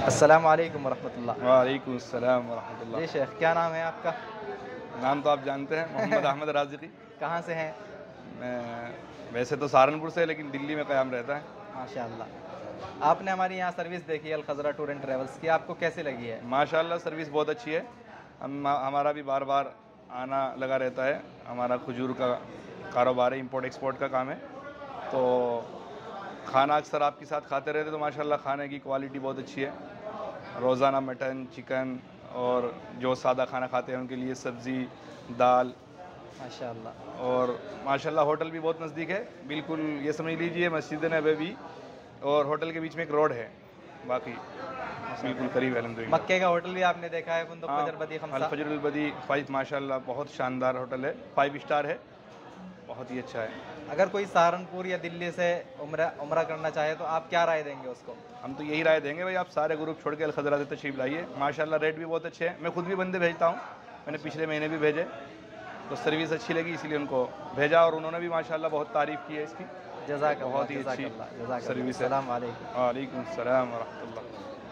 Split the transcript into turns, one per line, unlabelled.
अस्सलामु अलैकुम वरहमतुल्लाह।
वालेकुम अस्सलाम वरहमतुल्लाह।
जी शेख, क्या नाम है आपका?
नाम तो आप जानते हैं, मोहम्मद अहमद राज़िकी।
कहाँ से हैं?
मैं वैसे तो सहारनपुर से, लेकिन दिल्ली में क़याम रहता है।
माशाअल्लाह। आपने हमारी यहाँ सर्विस देखी है Al Khazra tour and travels की, आपको कैसी लगी है?
माशाअल्लाह सर्विस बहुत अच्छी है। हमारा भी बार बार आना लगा रहता है। हमारा खजूर का कारोबार है, इंपोर्ट एक्सपोर्ट का काम है। तो खाना अक्सर आपके साथ खाते रहते, तो माशाअल्लाह खाने की क्वालिटी बहुत अच्छी है। रोज़ाना मटन, चिकन और जो सादा खाना खाते हैं उनके लिए सब्ज़ी, दाल
माशाअल्लाह।
और माशाल्लाह होटल भी बहुत नज़दीक है। बिल्कुल ये समझ लीजिए मस्जिद नबवी और होटल के बीच में एक रोड है। बाकी बिल्कुल करीब है अल्हम्दुलिल्लाह।
मक्के का होटल भी आपने देखा है, फुंदुक
हाँ,
फजर बदी
अल
खमसा।
फजरुल बदी 5 माशाल्लाह बहुत शानदार होटल है, 5 स्टार है, बहुत ही अच्छा है।
अगर कोई सहारनपुर या दिल्ली से उम्रा करना चाहे तो आप क्या राय देंगे उसको?
हम तो यही राय देंगे भाई, आप सारे ग्रुप छोड़ के अल खज़रा से तशरीफ़ लाइए। माशाल्लाह रेट भी बहुत अच्छे हैं। मैं खुद भी बंदे भेजता हूँ, मैंने पिछले महीने भी भेजे, तो सर्विस अच्छी लगी इसीलिए उनको भेजा और उन्होंने भी माशाल्लाह बहुत तारीफ़ की है इसकी।
जज़ाकल्लाह,
बहुत ही अच्छी
जज़ाकल्लाह, जज़ाकल्लाह।
सर्विस है।
अस्सलाम वालेकुम।
वालेकुम अस्सलाम व रहमतुल्लाह।